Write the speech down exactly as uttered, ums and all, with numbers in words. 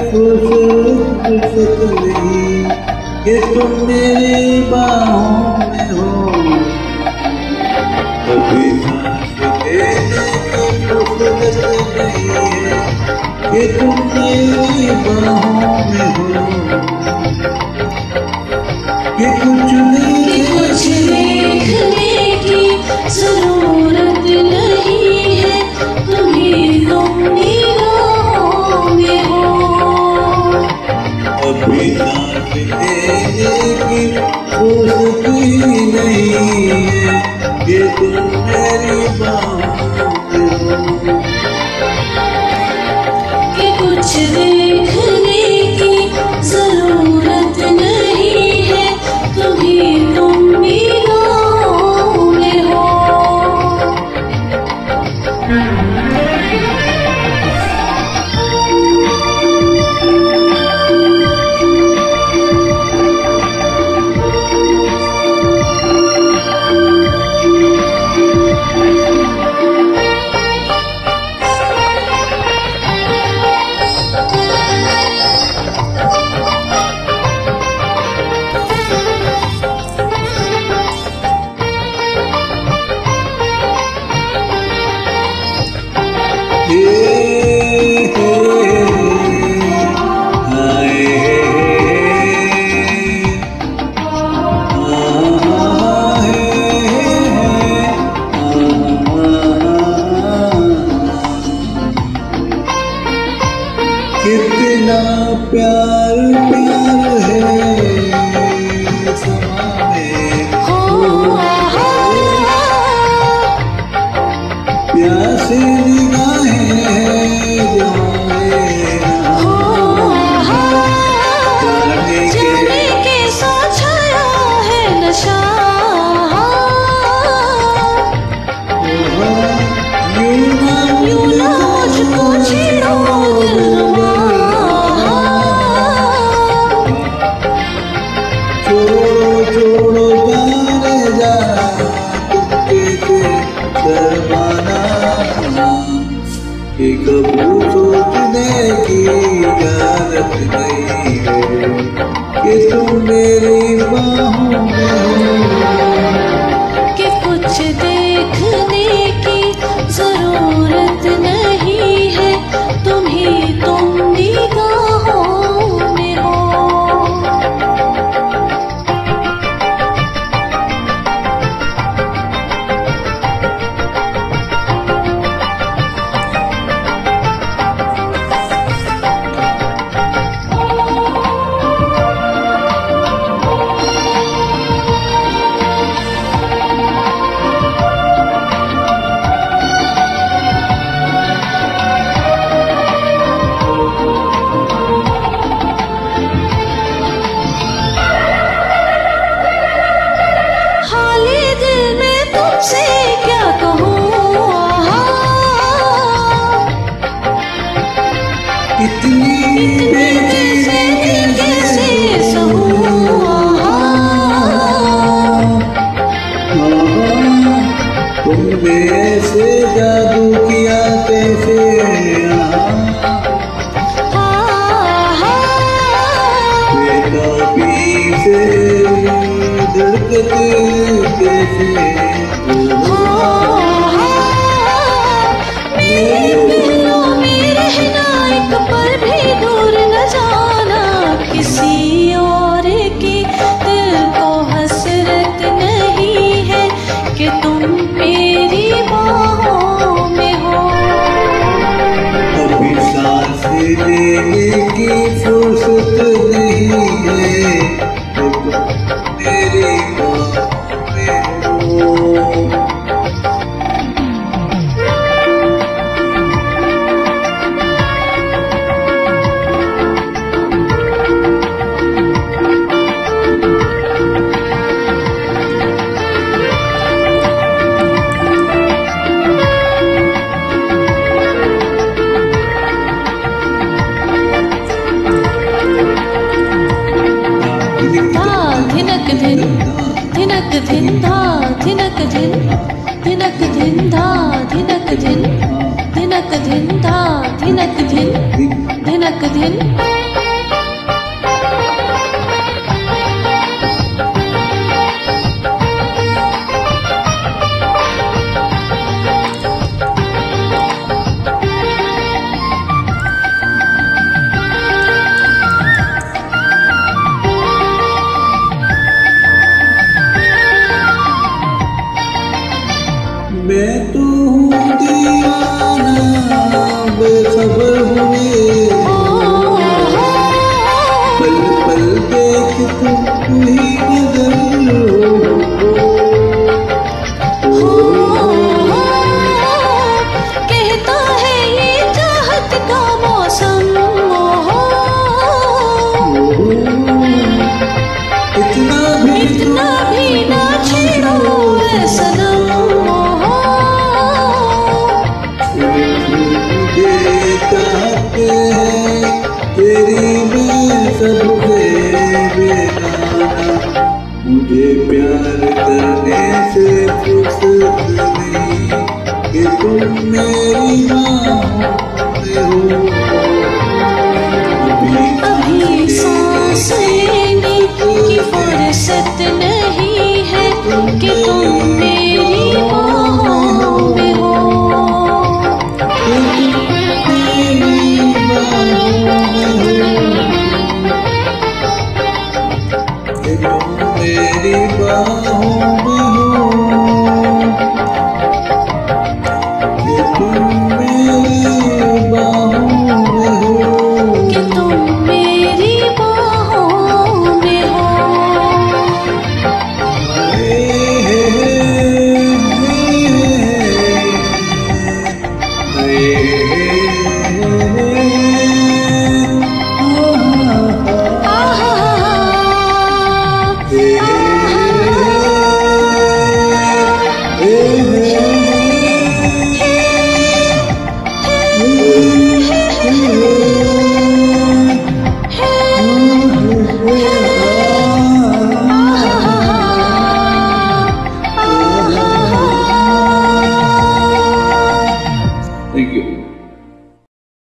फुर्सत फुर्सत नहीं कि तुम मेरी बाहों में हो। कभी सांस लेने की फुर्सत नहीं है कि तुम मेरी बाहों में हो। कि कुछ नहीं कुछ देखने की जरूरत नहीं है, तुम्हें तुम निगाहों में हो। अभी सांस लेने की फुर्सत नहीं है कि तुम मेरी बाहों में हो। कि कुछ देखने की जरूरत नहीं है, तुम्हें तुम निगाहों में हो। कितना प्यार प्यार है समा में, प्यासी निगाहें जाने के साथ छाया है नशा। यूं ना मुझको छेड़ो दिलवा, छोड़ो छोड़ो जाने जाना तुमके शर्माना। कि कभी सोचने की इजाजत नहीं है कि तुम मेरी बाहों में हो। कि कुछ देखने की जरूरत नहीं है, तुम्हें तुम निगाहों में हो। इतनी कैसे सहूं, तुमने ऐसे जादू किया कैसे, बेताबी से धड़कते कैसे। पर भी दूर न जाना, किसी और की दिल को हसरत नहीं है कि तुम मेरी बाहों में हो। अभी सांस लेने की फुर्सत नहीं है तो तुम मेरी बाहों में हो। धिनक धिन धिनक धिन धा धिनक धिन धिनक धिन धा धिनक धिन धिनक धिन धा धिनक धिन धिनक धिन। तुम मेरी बाहों में हो। अभी सांस लेने की फुर्सत नहीं है कि तुम मेरी बाहों में हो। मेरी बाहों में हो, कि तुम मेरी बाहों में हो, कि तुम मेरी बाहों में हो। हे हे हे Thank you.